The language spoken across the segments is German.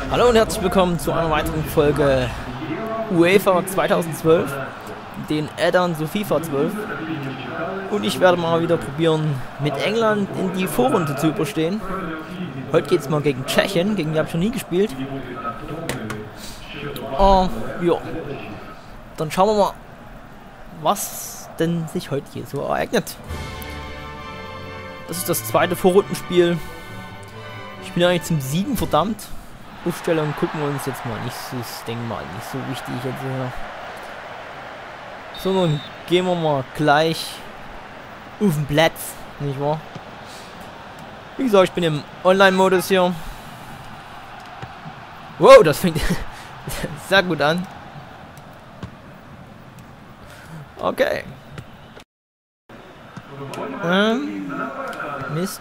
Hallo und herzlich willkommen zu einer weiteren Folge UEFA 2012, den Add-on zu FIFA 12. Und ich werde mal wieder probieren, mit England in die Vorrunde zu überstehen. Heute geht es mal gegen Tschechien, gegen die habe ich noch nie gespielt. Ja, dann schauen wir mal, was denn sich heute hier so ereignet. Das ist das zweite Vorrundenspiel. Ich bin eigentlich zum Siegen verdammt. Aufstellung gucken wir uns jetzt mal nicht so, ich denke mal, nicht so wichtig jetzt hier. Sondern gehen wir mal gleich auf den Platz, nicht wahr? Wie gesagt, ich bin im Online-Modus hier. Wow, das fängt sehr gut an. Okay. Mist.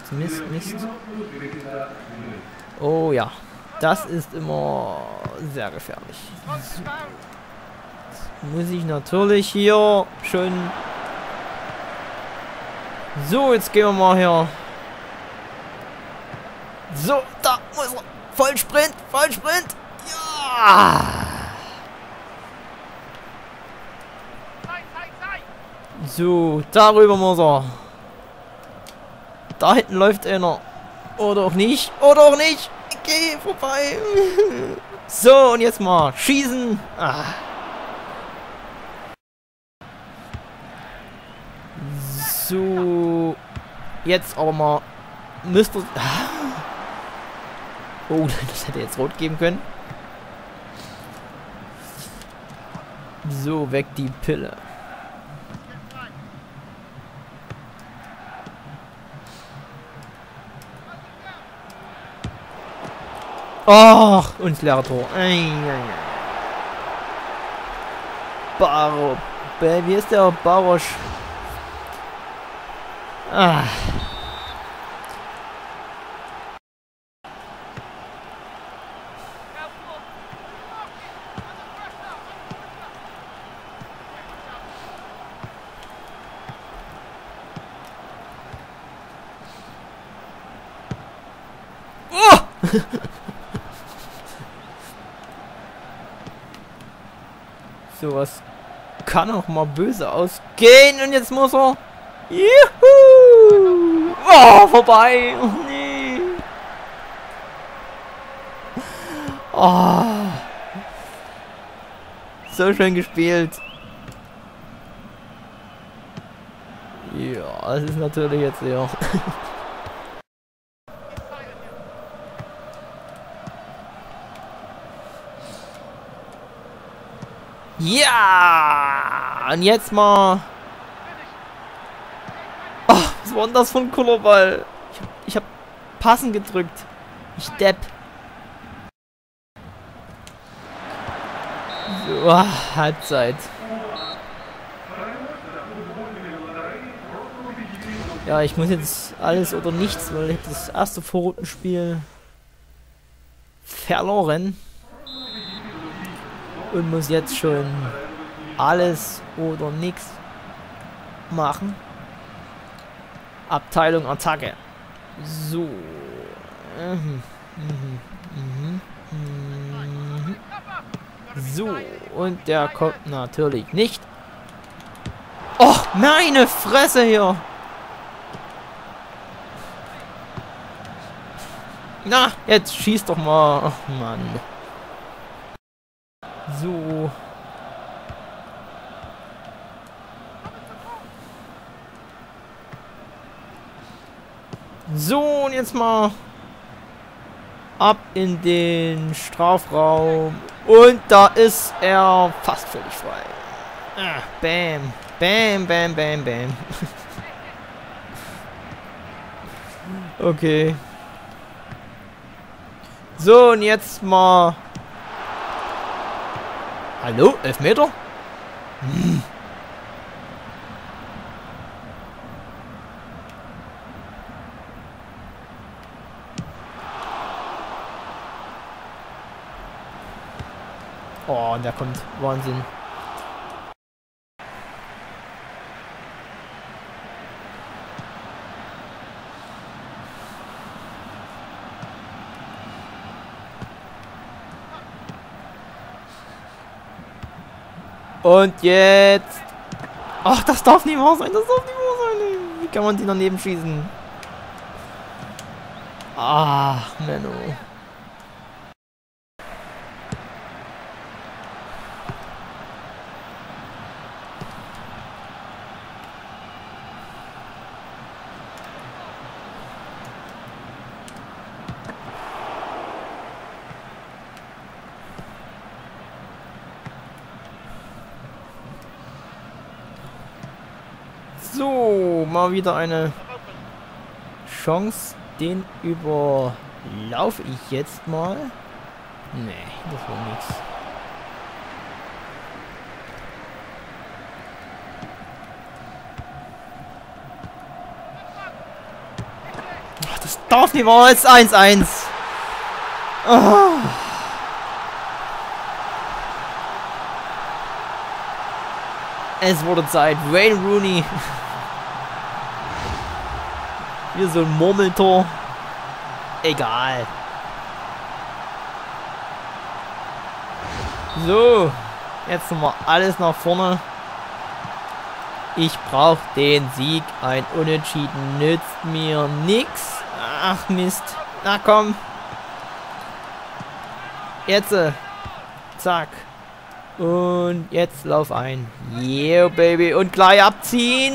Oh ja. Das ist immer sehr gefährlich. So. Jetzt muss ich natürlich hier schön... So, jetzt gehen wir mal hier. So, da muss er. Vollsprint. Ja! So, darüber muss er. Da hinten läuft einer. Oder auch nicht. Geh vorbei. So, und jetzt mal schießen. So. Jetzt aber mal müsste... Oh, das hätte jetzt rot geben können. So, weg die Pille. Oh, und das leere Tor. Baro. Wie ist der Barosch? Oh! Sowas kann auch mal böse ausgehen. Und jetzt muss er... Juhu! Oh, vorbei! Oh, nee! Oh! So schön gespielt. Ja, das ist natürlich jetzt ja. Ja! Und jetzt mal... Oh, was war denn das für ein cooler Ball? Ich hab Passen gedrückt. Ich Depp. So, Halbzeit. Ja, ich muss jetzt alles oder nichts, weil ich das erste Vorrundenspiel verloren. Und muss jetzt schon alles oder nichts machen. Abteilung Attacke. So. So. Und der kommt natürlich nicht. Oh, meine Fresse hier. Na, jetzt schieß doch mal. Ach, Mann. So. So, und jetzt mal ab in den Strafraum. Und da ist er fast völlig frei. Bam. Bam. Okay. So, und jetzt mal... Hallo? Elfmeter? Oh, und der kommt. Wahnsinn. Und jetzt. Ach, das darf nicht wahr sein. Das darf nicht wahr sein. Wie kann man die daneben schießen? Ach, Menno. So, mal wieder eine Chance. Den überlaufe ich jetzt mal. Nee, das war nix. Ach, das darf nicht wahr. Jetzt 1-1. Oh. Es wurde Zeit. Wayne Rooney. Hier so ein Murmeltor. Egal. So. Jetzt nochmal alles nach vorne. Ich brauche den Sieg. Ein Unentschieden nützt mir nix. Ach Mist. Na komm. Jetzt. Zack. Und jetzt lauf ein. Yeah, Baby. Und gleich abziehen.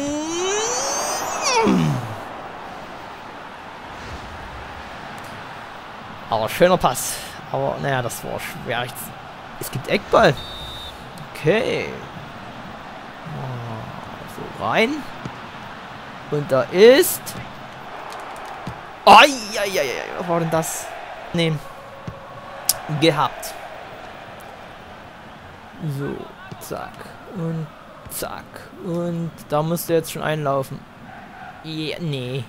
Aber schöner Pass. Aber naja, das war schwer. Es gibt Eckball. Okay. So rein. Und da ist. Eieiei. Was war denn das? Nee. Gehabt. So. Zack. Und zack. Und da musste jetzt schon einlaufen. Ja, nee.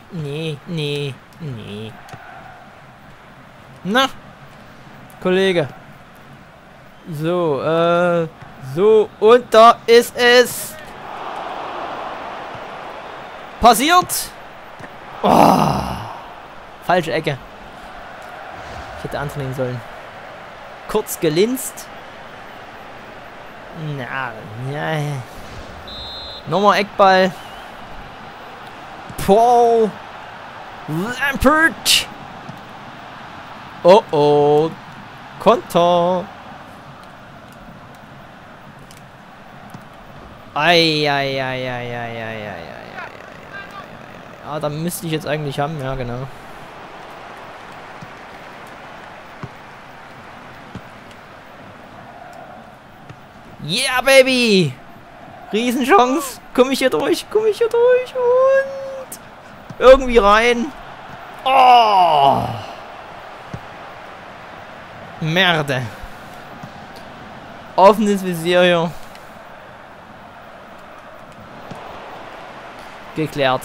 Na, Kollege. So, so, und da ist es. Passiert. Oh, falsche Ecke. Ich hätte annehmen sollen. Kurz gelinst. Na, ja. Nochmal Eckball. Paul Lampert. Oh oh. Konter. Ei. Ah, da müsste ich jetzt eigentlich haben, ja genau. Yeah, Baby! Riesenchance. Komm ich hier durch und irgendwie rein. Oh! Merde. Offenes Visier hier. Geklärt.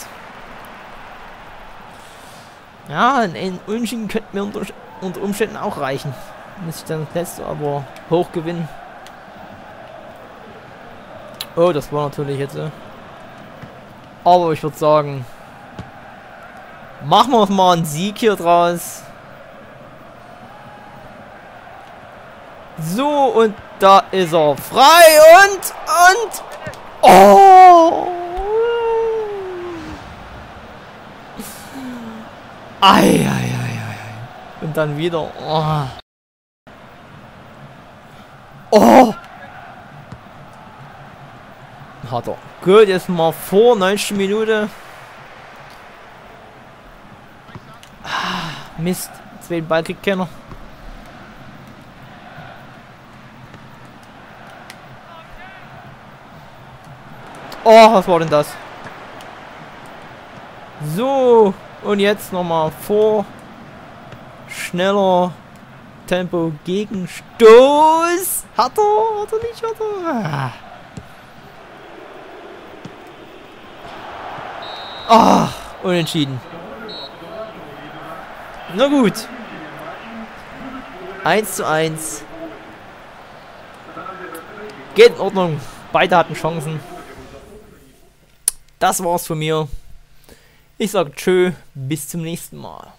Ja, ein Unentschieden könnte mir unter Umständen auch reichen. Muss ich dann das letzte aber hoch gewinnen. Oh, das war natürlich jetzt. Aber ich würde sagen, machen wir mal einen Sieg hier draus. So, und da ist er frei und oh! Ei. Und dann wieder. Oh! Oh! Hat er. Gut, jetzt mal vor 90 Minuten. Ah, Mist. Zweiten Ball kriegt keiner. Oh, was war denn das? So, und jetzt nochmal vor. Schneller Tempo Gegenstoß. Hat er nicht. Ah. Ah, unentschieden. Na gut. 1:1. Geht in Ordnung. Beide hatten Chancen. Das war's von mir. Ich sage tschö, bis zum nächsten Mal.